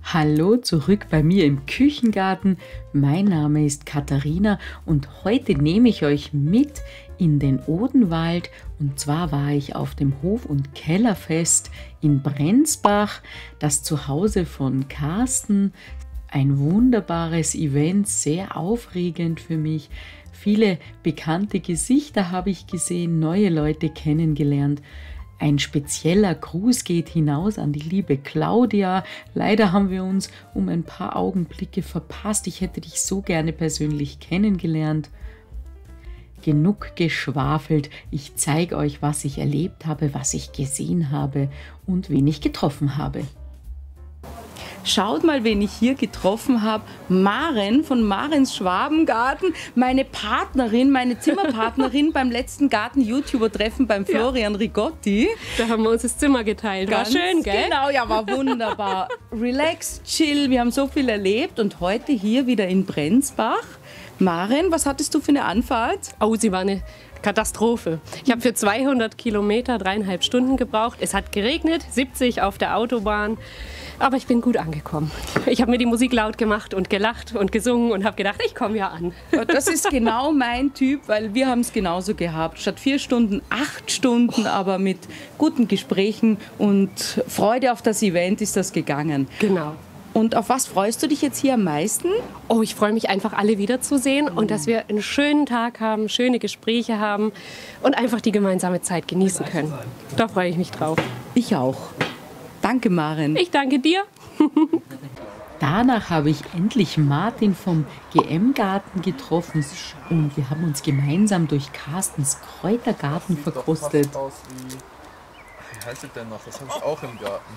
Hallo zurück bei mir im Küchengarten. Mein Name ist Katharina und heute nehme ich euch mit in den Odenwald. Und zwar war ich auf dem Hof- und Kellerfest in Brenzbach, das Zuhause von Carsten. Ein wunderbares Event, sehr aufregend für mich. Viele bekannte Gesichter habe ich gesehen, neue Leute kennengelernt. Ein spezieller Gruß geht hinaus an die liebe Claudia. Leider haben wir uns um ein paar Augenblicke verpasst. Ich hätte dich so gerne persönlich kennengelernt. Genug geschwafelt. Ich zeige euch, was ich erlebt habe, was ich gesehen habe und wen ich getroffen habe. Schaut mal, wen ich hier getroffen habe. Maren von Marens Schwabengarten, meine Partnerin, meine Zimmerpartnerin beim letzten Garten-YouTuber-Treffen beim Florian Rigotti. Da haben wir uns das Zimmer geteilt. War schön, gell? Genau, ja, war wunderbar. Relax, chill, wir haben so viel erlebt und heute hier wieder in Brenzbach. Maren, was hattest du für eine Anfahrt? Oh, sie war eine Katastrophe. Ich habe für 200 Kilometer 3,5 Stunden gebraucht. Es hat geregnet, 70 auf der Autobahn. Aber ich bin gut angekommen. Ich habe mir die Musik laut gemacht und gelacht und gesungen und habe gedacht, ich komme ja an. Das ist genau mein Typ, weil wir haben es genauso gehabt. Statt 4 Stunden, 8 Stunden, aber mit guten Gesprächen und Freude auf das Event ist das gegangen. Genau. Und auf was freust du dich jetzt hier am meisten? Oh, ich freue mich einfach, alle wiederzusehen und dass wir einen schönen Tag haben, schöne Gespräche haben und einfach die gemeinsame Zeit genießen können. Da freue ich mich drauf. Ich auch. Danke, Maren. Ich danke dir. Danach habe ich endlich Martin vom GM-Garten getroffen und wir haben uns gemeinsam durch Carstens Kräutergarten verkostet. Wie heißt es denn noch? Das habe ich auch im Garten.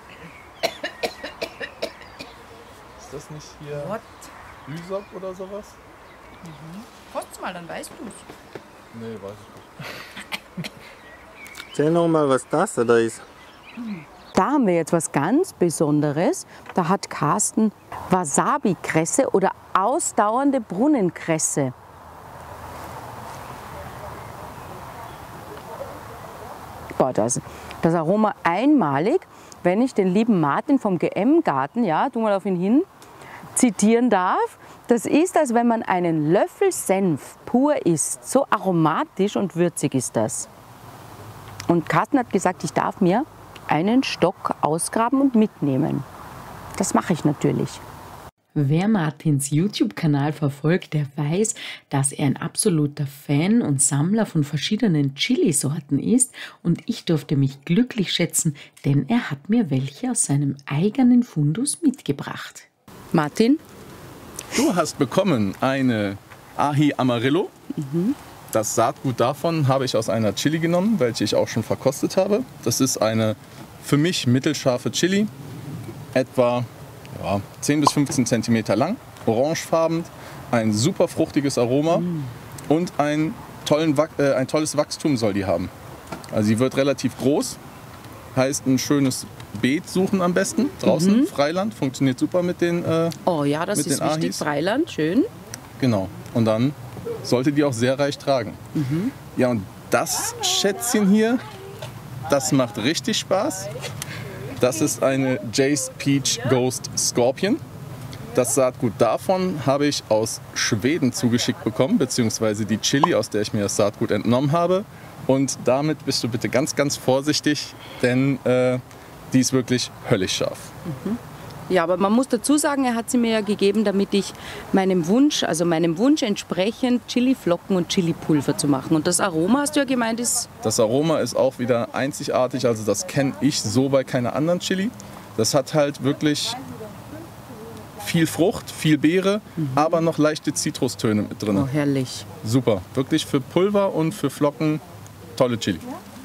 Ist das nicht hier Lysop oder sowas? Kost's mal, dann weißt du es. Nee, weiß ich nicht. Erzähl noch mal, was das da ist. Da haben wir jetzt was ganz Besonderes. Da hat Carsten Wasabi-Kresse oder ausdauernde Brunnenkresse. Boah, das Aroma einmalig. Wenn ich den lieben Martin vom GM-Garten, ja, tu mal auf ihn hin, zitieren darf. Das ist, als wenn man einen Löffel Senf pur isst. So aromatisch und würzig ist das. Und Carsten hat gesagt, ich darf mir einen Stock ausgraben und mitnehmen. Das mache ich natürlich. Wer Martins YouTube-Kanal verfolgt, der weiß, dass er ein absoluter Fan und Sammler von verschiedenen Chili-Sorten ist. Und ich durfte mich glücklich schätzen, denn er hat mir welche aus seinem eigenen Fundus mitgebracht. Martin? Du hast bekommen eine Ají Amarillo. Das Saatgut davon habe ich aus einer Chili genommen, welche ich auch schon verkostet habe. Das ist eine für mich mittelscharfe Chili, etwa 10 bis 15 cm lang, orangefarben, ein super fruchtiges Aroma und ein tolles Wachstum soll die haben. Also sie wird relativ groß, heißt ein schönes Beet suchen am besten, draußen, Freiland, funktioniert super mit den Oh ja, das ist wichtig, Freiland, schön. Genau, und dann sollte die auch sehr reich tragen. Ja, und das Schätzchen hier, das macht richtig Spaß. Das ist eine Jace Peach Ghost Scorpion. Das Saatgut davon habe ich aus Schweden zugeschickt bekommen, beziehungsweise die Chili, aus der ich mir das Saatgut entnommen habe. Und damit bist du bitte ganz, ganz vorsichtig, denn die ist wirklich höllisch scharf. Ja, aber man muss dazu sagen, er hat sie mir ja gegeben, damit ich meinem Wunsch entsprechend Chiliflocken und Chilipulver zu machen. Und das Aroma, hast du ja gemeint, ist... Das Aroma ist auch wieder einzigartig, also das kenne ich so bei keiner anderen Chili. Das hat halt wirklich viel Frucht, viel Beere, aber noch leichte Zitrustöne mit drin. Oh, herrlich. Super, wirklich für Pulver und für Flocken tolle Chili.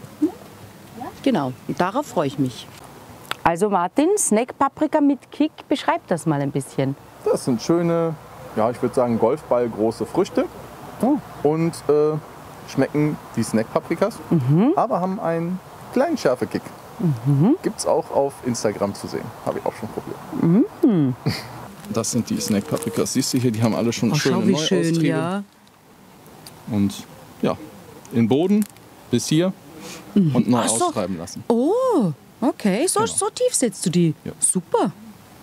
Genau, und darauf freue ich mich. Also Martin, Snack-Paprika mit Kick, beschreib das mal ein bisschen. Das sind schöne, ja, ich würde sagen golfballgroße Früchte und schmecken wie Snack-Paprikas, aber haben einen kleinen Schärfe-Kick. Gibt es auch auf Instagram zu sehen, habe ich auch schon probiert. Das sind die Snack-Paprikas, siehst du hier, die haben alle schon schöne Neuaustriebe. Ja. Und ja, in Boden bis hier und neu austreiben lassen. Oh, okay, so, Genau. so tief setzt du die. Ja. Super.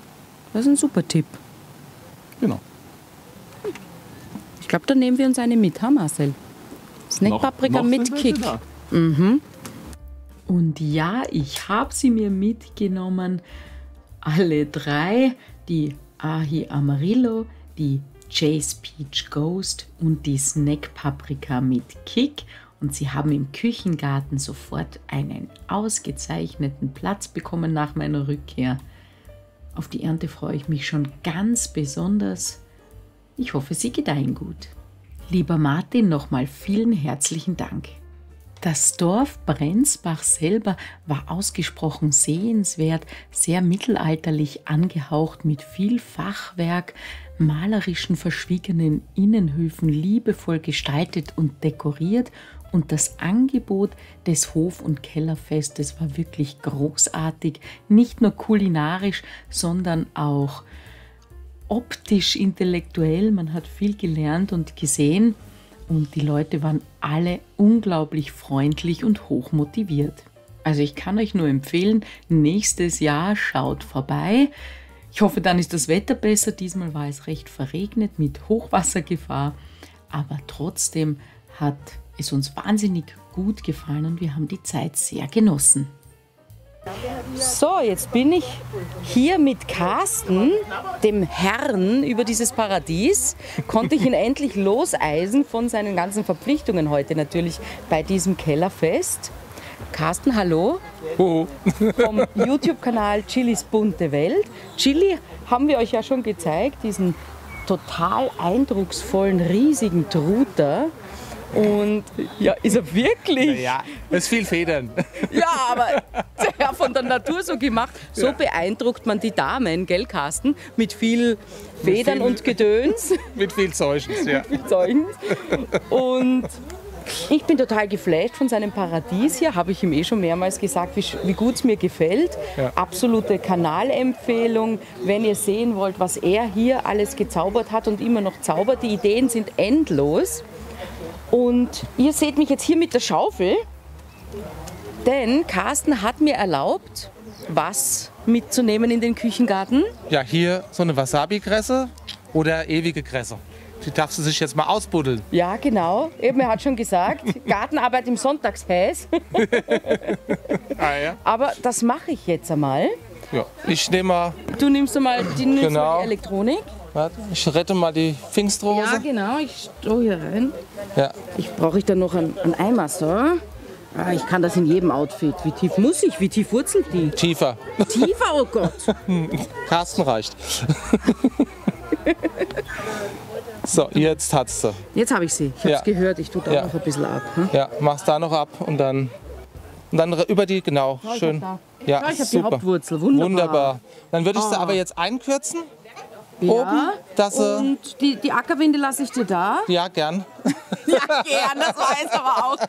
Das ist ein super Tipp. Genau. Ich glaube, dann nehmen wir uns eine mit, ha Marcel? Snackpaprika mit Kick. Mhm. Und ja, ich habe sie mir mitgenommen. Alle drei. Die Ahi Amarillo, die Chase Peach Ghost und die Snackpaprika mit Kick. Und sie haben im Küchengarten sofort einen ausgezeichneten Platz bekommen nach meiner Rückkehr. Auf die Ernte freue ich mich schon ganz besonders. Ich hoffe, sie gedeihen gut. Lieber Martin, nochmal vielen herzlichen Dank. Das Dorf Brenzbach selber war ausgesprochen sehenswert, sehr mittelalterlich angehaucht mit viel Fachwerk, malerischen verschwiegenen Innenhöfen, liebevoll gestaltet und dekoriert, und das Angebot des Hof- und Kellerfestes war wirklich großartig, nicht nur kulinarisch, sondern auch optisch, intellektuell. Man hat viel gelernt und gesehen. Und die Leute waren alle unglaublich freundlich und hochmotiviert. Also ich kann euch nur empfehlen, nächstes Jahr schaut vorbei. Ich hoffe, dann ist das Wetter besser. Diesmal war es recht verregnet mit Hochwassergefahr. Aber trotzdem hat es uns wahnsinnig gut gefallen und wir haben die Zeit sehr genossen. So, jetzt bin ich hier mit Carsten, dem Herrn über dieses Paradies. Konnte ich ihn endlich loseisen von seinen ganzen Verpflichtungen heute natürlich bei diesem Kellerfest. Carsten, hallo. Hoho. Vom YouTube-Kanal Chilis bunte Welt. Chili haben wir euch ja schon gezeigt, diesen total eindrucksvollen, riesigen Truter. Und ja, ist er wirklich? Ja, das ist viel Federn. Ja, aber ja, von der Natur so gemacht. So beeindruckt man die Damen, gell, Carsten? Mit viel Federn und Gedöns. Mit viel Zeugens, ja. Und ich bin total geflasht von seinem Paradies hier. Habe ich ihm schon mehrmals gesagt, wie gut es mir gefällt. Ja. Absolute Kanalempfehlung, wenn ihr sehen wollt, was er hier alles gezaubert hat und immer noch zaubert. Die Ideen sind endlos. Und ihr seht mich jetzt hier mit der Schaufel, denn Carsten hat mir erlaubt, was mitzunehmen in den Küchengarten. Ja, hier so eine Wasabi-Kresse oder ewige Kresse. Die darfst du sich jetzt mal ausbuddeln. Ja, genau. Eben, er hat schon gesagt, Gartenarbeit im Sonntagshäs. Ja. Aber das mache ich jetzt einmal. Ja, ich nehme mal, Du nimmst mal die Genau. Elektronik. warte, ich rette mal die Pfingstrose. Ja, genau. Ich streue hier rein. Ja. Brauche ich dann noch einen Eimer, so? Ah, ich kann das in jedem Outfit. Wie tief muss ich? Wie tief wurzelt die? Tiefer. Tiefer, oh Gott. Carsten reicht. So, jetzt hat's sie. Jetzt habe ich sie. Ich habe es Ja. gehört. Ich tue da Ja. noch ein bisschen ab. Hm? Ja, machst da noch ab und dann über die, genau, schön. Ja, Ja, ich habe die super. Hauptwurzel. Wunderbar. Wunderbar. Dann würde ich sie aber jetzt einkürzen. Ja. Oben, dass sie, Und die Ackerwinde lasse ich dir da. ja, gern. Ja, gern, das weiß aber auch.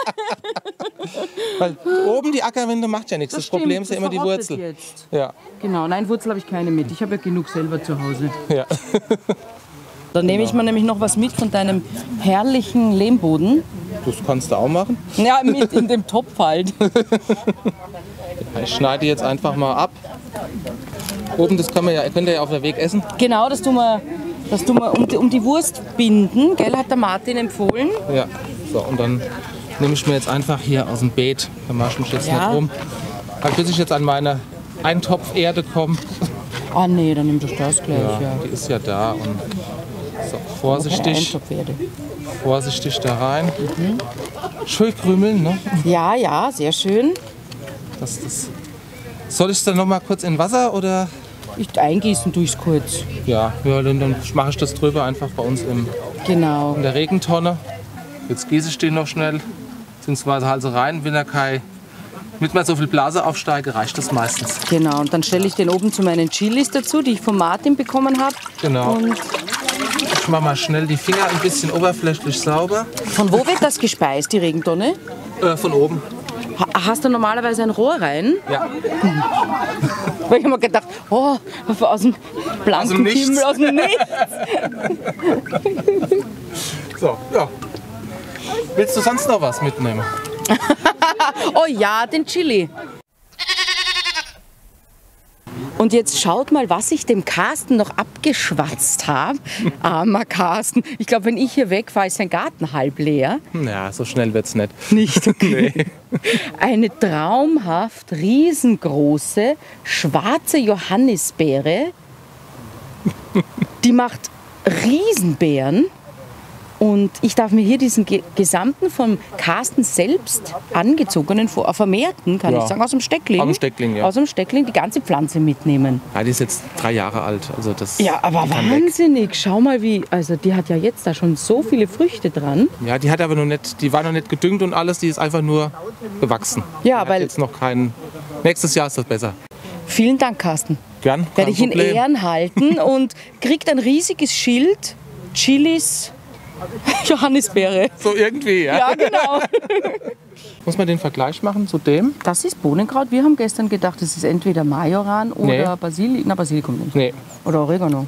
Weil oben die Ackerwinde macht ja nichts. Das Problem ist ja immer die Wurzel. Jetzt. Ja, Genau, nein, Wurzel habe ich keine mit. Ich habe ja genug selber zu Hause. ja. Dann nehme ich mir nämlich noch was mit von deinem herrlichen Lehmboden. Das kannst du auch machen. Ja, mit in dem Topf halt. Ich schneide jetzt einfach mal ab. Oben, das könnt ihr ja auf der Weg essen. Genau, das tun wir um die Wurst binden, gell, hat der Martin empfohlen. Ja. So, und dann nehme ich mir jetzt einfach hier aus dem Beet. Da mache ich mich jetzt Ja. nicht rum. Halt, bis ich jetzt an meine Eintopf-Erde komme. Ah nee, dann nimm doch das gleich, ja. Die ist ja da. Und so, vorsichtig, vorsichtig da rein. Schön krümeln, ne? Ja, ja, sehr schön. Das. Soll ich es dann noch mal kurz in Wasser oder? Eingießen tue ich es kurz. Ja, dann mache ich das drüber einfach bei uns Genau. in der Regentonne. Jetzt gieße ich den noch schnell, beziehungsweise halte rein, wenn er mit mal so viel Blase aufsteige, reicht das meistens. Genau, und dann stelle ich den oben zu meinen Chilis dazu, die ich von Martin bekommen habe. Genau. Und Ich mache mal schnell die Finger ein bisschen oberflächlich sauber. von wo wird das gespeist, die Regentonne? Von oben. Hast du normalerweise ein Rohr rein? Ja. Weil ich habe mir gedacht, oh, aus dem blanken Nichts. Himmel, aus dem Nichts. So, ja. Willst du sonst noch was mitnehmen? Oh ja, den Chili. Und jetzt schaut mal, was ich dem Carsten noch abgeschwatzt habe. Armer Carsten. Ich glaube, wenn ich hier wegfahre, ist sein Garten halb leer. Ja, so schnell wird's nicht. Nicht okay. Eine traumhaft riesengroße schwarze Johannisbeere. Die macht Riesenbeeren. Und ich darf mir hier diesen gesamten vom Carsten selbst angezogenen, vermehrten, kann ich sagen, aus dem Steckling. Aus dem Steckling, ja. Aus dem Steckling die ganze Pflanze mitnehmen. Ja, die ist jetzt 3 Jahre alt. Also das Ja, aber wahnsinnig. Schau mal, also die hat ja jetzt da schon so viele Früchte dran. Ja, die hat aber noch nicht, die war noch nicht gedüngt und alles, die ist einfach nur gewachsen. Ja, die weil hat jetzt noch keinen. Nächstes Jahr ist das besser. Vielen Dank, Carsten. Gern. Werde ich in Ehren halten und kriegt ein riesiges Schild, Chilis, Johannisbeere. So irgendwie, ja. Ja, genau. Muss man den Vergleich machen zu dem? Das ist Bohnenkraut. Wir haben gestern gedacht, das ist entweder Majoran oder Basilikum nicht. Nee, Oder Oregano.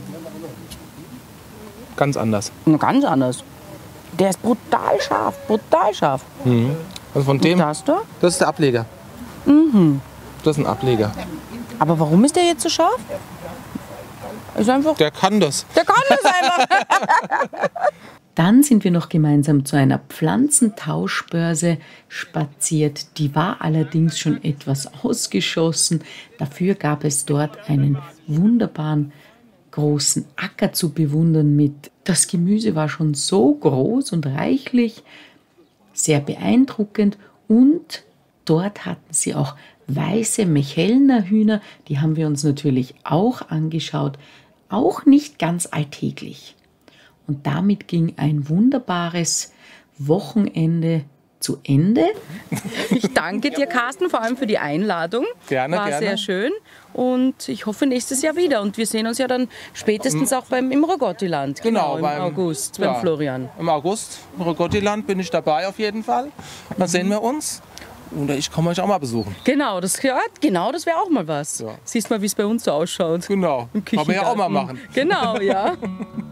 ganz anders. Ganz anders. Der ist brutal scharf, brutal scharf. Also von dem, Das da? das ist der Ableger. Das ist ein Ableger. Aber warum ist der jetzt so scharf? Ist einfach. Der kann das. Der kann das einfach. Dann sind wir noch gemeinsam zu einer Pflanzentauschbörse spaziert. Die war allerdings schon etwas ausgeschossen. Dafür gab es dort einen wunderbaren großen Acker zu bewundern. Das Gemüse war schon so groß und reichlich, sehr beeindruckend. Und dort hatten sie auch weiße Mechelner Hühner. Die haben wir uns natürlich auch angeschaut. Auch nicht ganz alltäglich. Und damit ging ein wunderbares Wochenende zu Ende. Ich danke dir, Carsten, vor allem für die Einladung. Gerne, War gerne. sehr schön. Und ich hoffe nächstes Jahr wieder. Und wir sehen uns ja dann spätestens auch im Rogottiland. Genau, im August, ja, beim Florian. Im August, im Rogottiland bin ich dabei auf jeden Fall. Dann sehen wir uns. Und ich komme euch auch mal besuchen. Genau, das wäre auch mal was. Ja. Siehst mal, wie es bei uns so ausschaut. Genau. Im Kann man ja auch mal Küchengarten. machen. Genau, ja.